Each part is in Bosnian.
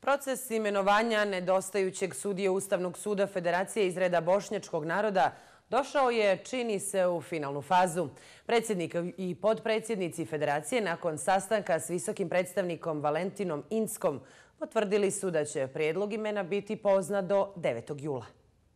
Proces imenovanja nedostajućeg sudije Ustavnog suda Federacije iz reda bošnjačkog naroda došao je, čini se, u finalnu fazu. Predsjednik i potpredsjednici Federacije nakon sastanka s visokim predstavnikom Valentinom Inckom potvrdili su da će prijedlog imena biti poznat do 9. jula.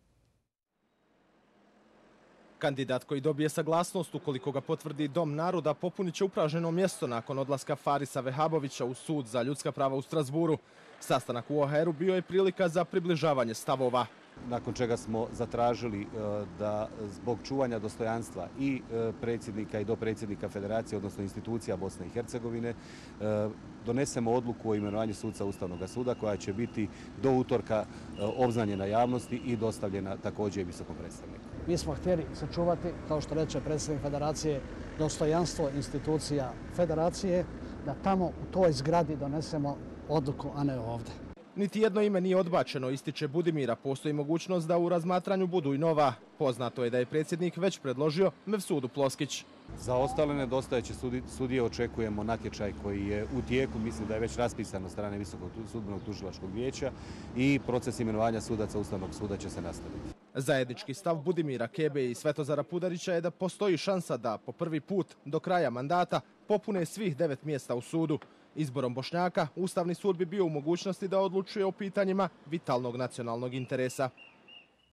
Kandidat koji dobije saglasnost, ukoliko ga potvrdi Dom naroda, popunit će upražnjeno mjesto nakon odlaska Farisa Vehabovića u sud za ljudska prava u Strasburu. Sastanak u OHR-u bio je prilika za približavanje stavova. Nakon čega smo zatražili da zbog čuvanja dostojanstva i predsjednika i dopredsjednika Federacije, odnosno institucija Bosne i Hercegovine, donesemo odluku o imenovanju suca Ustavnog suda koja će biti do utorka obznanjena javnosti i dostavljena također visokom predstavniku. Mi smo htjeli sačuvati, kao što reče predsjednik Federacije, dostojanstvo institucija Federacije, da tamo u toj zgradi donesemo odluku, a ne ovdje. Niti jedno ime nije odbačeno, ističe Budimira. Postoji mogućnost da u razmatranju budu i nova. Poznato je da je predsjednik već predložio Mevsudu Ploskić. Za ostale nedostajeće sudije očekujemo natječaj koji je u tijeku, mislim da je već raspisan od strane Visokog sudbenog tužilačkog vijeća i proces imenovanja sudaca Ustavnog suda će se nastaviti. Zajednički stav Budimira Kebe i Svetozara Pudarića je da postoji šansa da po prvi put do kraja mandata popune svih 9 mjesta u sudu. Izborom Bošnjaka, Ustavni sud bi bio u mogućnosti da odlučuje o pitanjima vitalnog nacionalnog interesa.